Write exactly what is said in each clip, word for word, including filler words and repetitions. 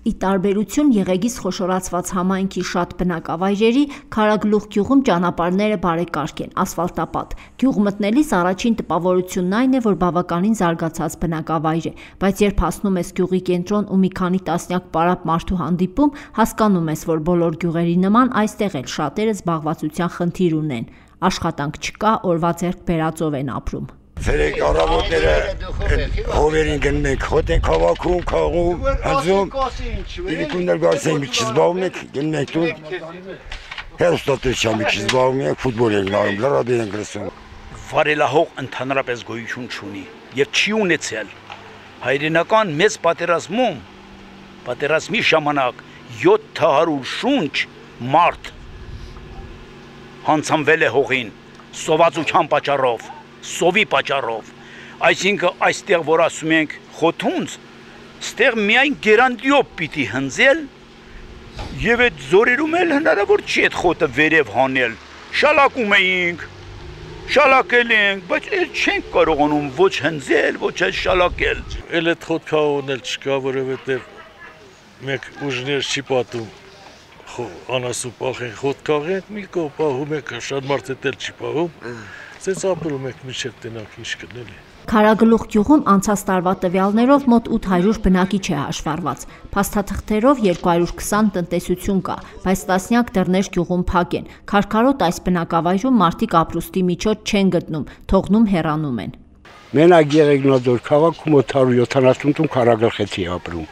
Ի տարբերություն եղեգից խոշորացված համայնքի շատ բնակավայրերի, Քարագլուխ գյուղում ճանապարհները բարեկարգ են, ասֆալտապատ։ Գյուղ մտնելիս առաջին տպավորությունն այն է, որ բավականին զարգացած բնակավայր է, բայց երբ հասնում ես գյուղի կենտրոն ու մի քանի տասնյակ պարապ մարդու հանդիպում, հասկանում ես, որ բոլոր գյուղերի նման այստեղ էլ շատերը զբաղվածության խնդիր ունեն։ Աշխատանք չկա, օրվա ձեռք բերածով են ապրում։ Ցերեկ առավոտները հովերին գնում ենք, հոտ ենք հավաքում, քաղում, հնձում, իրիկուններ գալիս ենք, մի քիչ զբաղվում ենք, գնում ենք տուն, հեռուստատեսությամբ մի քիչ զբաղվում ենք, ֆուտբոլ ենք նայում, լրատվ ենք լսում։ Վարելահող ընդհանրապես գոյություն չունի եւ չի ունեցել։ Հայրենական մեծ պատերազմում, պատերազմի ժամանակ յոթ հարյուր շունչ մարդ հանցանվել է հողին, սովածության պատճառով։ Սովի պատճառով, այսինքն այստեղ որ ասում ենք խոթունց, ստեղ միայն գերանտիով պիտի հնձել եւ այդ զորերում էլ հնարավոր չի այդ խոտը վերև հանել, շալակում էինք, շալակել ենք, բայց էլ չենք կարողանում ոչ հնձել, ոչ էլ շալակել։ Էլ այդ խոտ քահոն էլ չկա, որովհետեւ մեկ ուժներ չի պատում, անասու պահեն խոտ քահեն, մի կողմ պահում եք, շատ մարդ էլ չի պահում։ Սենց ապրում եք միշտ տնակ ինչ կնելի։ Քարագլուխ գյուղում անցած տարվա տվյալներով մոտ ութ հարյուր բնակիչ է հաշվառված։ Փաստաթղթերով երկու հարյուր քսան տնտեսություն կա, բայց տասնյակ դռներ գյուղում փակ են։ Քարքարոտ այս բնակավայրում մարդիկ ապրուստի միջոց չեն գտնում, թողնում հեռանում են։ Մենակ Եղեգնաձոր քաղաքում մոտ հարյուր յոթանասուն տուն քարագլխեցի ապրում։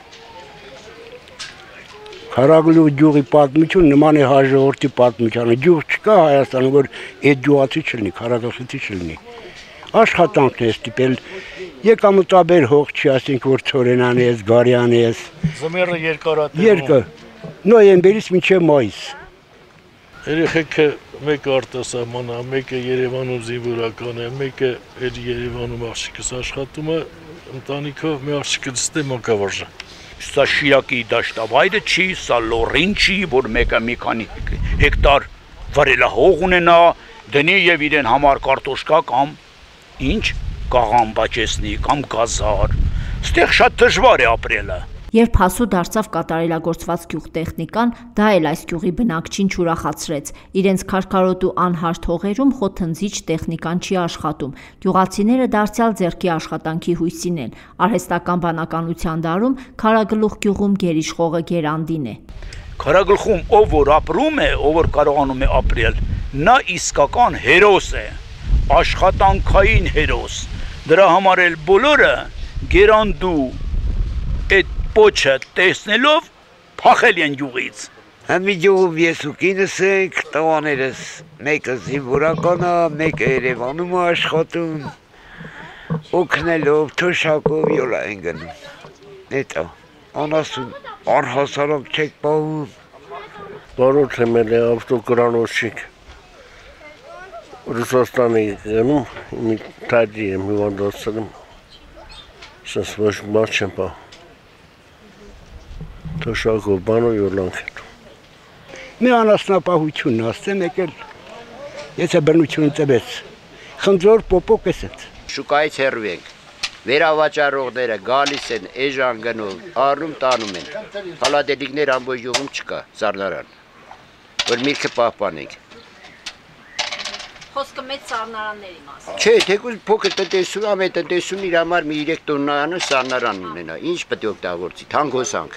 Քարագլուխ գյուղի պատմություն նման է հաջորդի պատմությանը։ Գյուղ չկա Հայաստանում, որ այդ գյուղացի չլինի, քարագլխեցի չլինի։ Աշխատանքն է ստիպել, եկամտաբեր հող չի, ասենք որ ցորենան ես, գարյան ես։ Զմերը երկարատև։ Երկը նոյեմբերից մինչև մայիս։ Երեխեքը մեկը արտասահման է, մեկը Երևանում զինվորական է, մեկը էլ Երևանում աղջիկս աշխատում է, ընտանիքով մի աղջիկը դստե մանկավարժ է։ Սա Շիրակի դաշտավայրը չի, սա լոռին չի, որ մեկը մի քանի հեկտար վարելահող ունենա, դնի եւ իրեն համար կարտոշկա կամ ինչ կաղամ բաճեսնի կամ գազար։ Ստեղ շատ դժվար է ապրելը։ Երբ հասու դարձավ կատարելագործված գյուղտեխնիկան, դա էլ այս գյուղի բնակչին չուրախացրեց։ Իրենց քարքարոտ ու անհարթ հողերում խոթընձիչ տեխնիկան չի աշխատում։ Գյուղացիները դարձյալ ձեռքի աշխատանքի հույսին են։ Արհեստական բանականության դարում Քարագլուխ գյուղում գերիշխողը գերանդին է։ Քարագլխում ով որ ապրում է, ով որ կարողանում է ապրել, նա իսկական հերոս է, աշխատանքային հերոս։ Դրա համար էլ բոլորը գերանդու այդ պոչը տեսնելով փախել են գյուղից։ Համի գյուղում ես ու կինս ենք, տղաներս մեկը զինվորական է, մեկը Երևանում է աշխատում, օգնելով, թոշակով յոլա են գնում։ Էտա, անասուն առհասարակ չեք պահում։ Բարոց եմ էլ է ավտոկրանոցիկ, Ռուսաստանի գնում, մի տաջի եմ հիվանդացել եմ, սենց ոչ բաց չեմ պահում։ Թոշակով բանով յոլանք են։ Մի անասնապահությունն ասեմ եկել, եթե բնությունը տվեց, խնձոր պոպոկ ես էց։ Շուկայից հեռու ենք, վերավաճառողները գալիս են էժան գնով, առնում տանում են, հալադելիքներ ամբողջ գյուղում չկա, սառնարան, որ միրգը պահպանենք։ Խոսքը մեծ սառնարանների մասին։ Չէ, թեկուզ փոքր տնտեսություն, ամեն տնտեսություն իր համար մի երեք տոննայանը սառնարան ունենա, ինչ պետք է օգտագործի, թանկ հոսանք։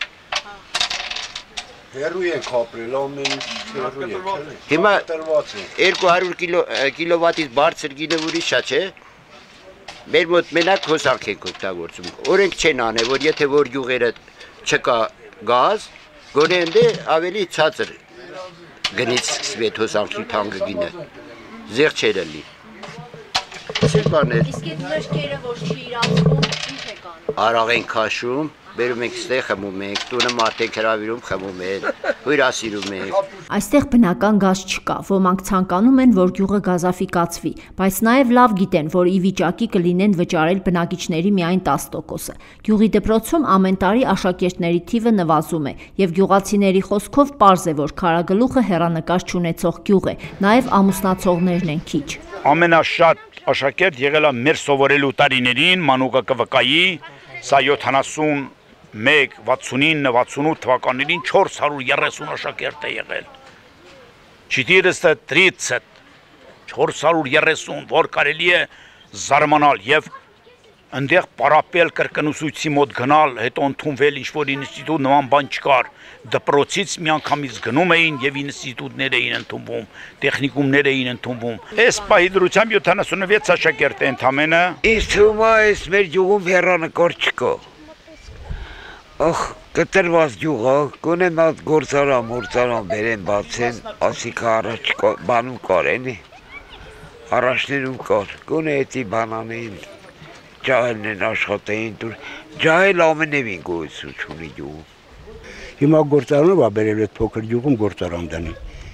Հեռու ենք ապրել, ամեն ինչ հեռու ենք։ Հիմա երկու հարյուր կիլովատից բարձր գինը ուրիշ շատ չէ։ Մեր մոտ մենակ հոսանք ենք օգտագործում։ Օրենք չեն անել, որ եթե որ գյուղերը չկա գազ, գոնե ընդ ավելի ցածր գնից սկսվի այդ հոսանքի թանկը գինը։ Զեղ չէր էլի։ Իսկ այդ լրկերը որ չի իրացվում, ինչ է կանում։ Արաղ են քաշում, բերում ենք ստեղ խմում ենք, տունը մարդենք հրավիրում խմում են, հյուրասիրում ենք։ Այստեղ բնական գազ չկա, ոմանք ցանկանում են, որ գյուղը գազաֆիկացվի, բայց նաև լավ գիտեն, որ ի վիճակի կլինեն վճարել բնակիչների միայն տասը տոկոսը։ Գյուղի դպրոցում ամեն տարի աշակերտների թիվը նվազում է, եւ գյուղացիների խոսքով պարզ է, որ Քարագլուխը հեռանկար չունեցող գյուղ է, նաև ամուսնացողներն են քիչ։ Ամենաշատ աշակերտ եղել է մեր սովորելու տարիներին, մանուկը կվկայի, սա յոթանասուն մեկ վաթսունինը վաթսունութ թվականներին չորս հարյուր երեսուն աշակերտ է եղել։ չորսsto тридцать չորս հարյուր երեսուն, որ կարելի է զարմանալ եւ այնտեղ պարապել կրկնուսույցի մոտ գնալ, հետո ընդունվել ինչ-որ ինստիտուտ նման բան չկար։ Դպրոցից միանգամից գնում էին եւ ինստիտուտներ էին ընդունվում, տեխնիկումներ էին ընդունվում։ Այս պահի դրությամբ յոթանասունվեց աշակերտ է ընդամենը։ Ինձ թվում է այս մեր գյուղում հեռանկար չկա։ Ախ, կտրված գյուղը, գոնե մատ գործարան, մորցարան բերեն բացեն, ասիքա առաջ բանում կար էնի։ Առաջներում կար, գոնե էտի բանանեին, ջահելն են աշխատեին դուր, ջահել ամենևին գոյություն չունի գյուղում։ Հիմա գործարանը բա բերել այդ փոքր գյուղում գործարան դանի։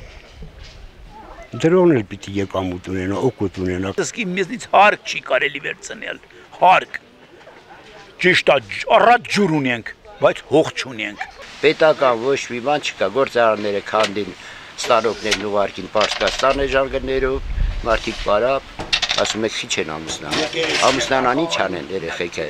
Դրոն էլ պիտի եկամուտ ունենա, օգուտ ունենա։ Իսկի մեզնից հարկ չի կարելի վերցնել, հարկ։ Ճիշտ է, առատ ջուր ունենք, բայց հող չունենք։ Պետական ոչ մի բան չկա, գործարանները քանդին, ստանոկներն ուղարկին Պարսկաստան էժանգներով, մարդիկ պարապ, ասում եք քիչ են ամուսնան։ Ամուսնանան ինչ անեն երեխեքը։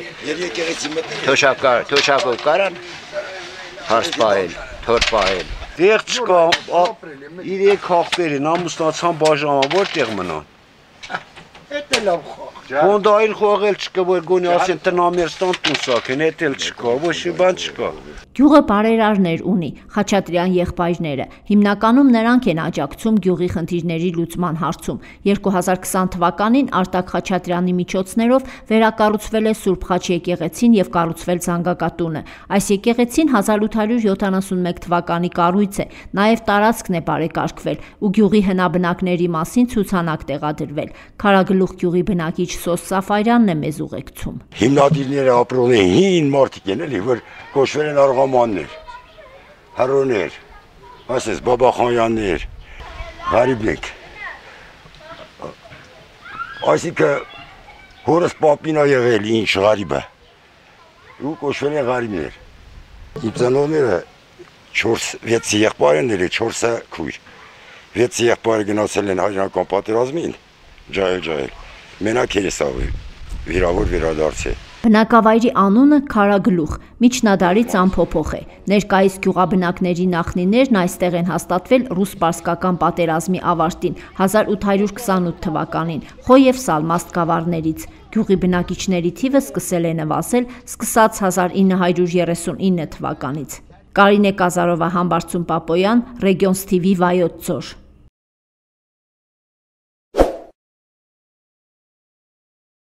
Թոշակով կարան հարս պահել, թոր պահել։ Դեղ չկա, իրեք հաղթեր են, ամուսնացան բաժանան, որտեղ մնան։ Էդ է լավ խաղ։ Հոնդայիլ խողել չկա, որ գոնի ասեն տնամերստան տուսակեն, էդ էլ չկա, ոչ մի բան չկա։ Գյուղը բարերարներ ունի, Խաչատրյան եղբայրները, հիմնականում նրանք են աջակցում գյուղի խնդիրների լուծման հարցում։ երկու հազար քսան թվականին Արտակ Խաչատրյանի միջոցներով վերակառուցվել է Սուրբ Խաչ եկեղեցին եւ կառուցվել Զանգակատունը։ Այս եկեղեցին հազար ութ հարյուր յոթանասունմեկ թվականի կառույց է, նաեւ տարածքն է բարեկարգվել ու գյուղի հնաբնակների մասին ցուցանակ տեղադրվել։ Քարագլուխ գյուղի բնակիչ Սոս Սաֆարյանն է մեզ ուղեկցում։ Հիմնադիրները ապրում են հին մարդիկ են էլի, որ կոչվել են արղամաններ, հրոներ, ասես բաբախանյաններ, ғարիբնենք։ Այսինքն հորս պապին ա եղել ինչ ғարիբը, ու կոչվել են ғարիբներ։ Իմ ծնողները չորս վեց եղբայր են էլի, չորսը քույր։ Վեց եղբայրը գնացել են հայրենական պատերազմին, ջահել ջահել։ Մենակ երեսա վիրավոր վերադարձ է։ Բնակավայրի անունը Քարագլուխ, միջնադարից անփոփոխ է։ Ներկայիս գյուղաբնակների նախնիներն այստեղ են հաստատվել ռուս-պարսկական պատերազմի ավարտին հազար ութ հարյուր քսանութ թվականին Խոև Սալմաստ գավառներից։ Գյուղի բնակիչների թիվը սկսել է նվազել սկսած հազար ինը հարյուր երեսունինը թվականից։ Կարինե Կազարովա, Համբարձում Պապոյան, Ռեգիոնս թիվի Վայոց ձոր։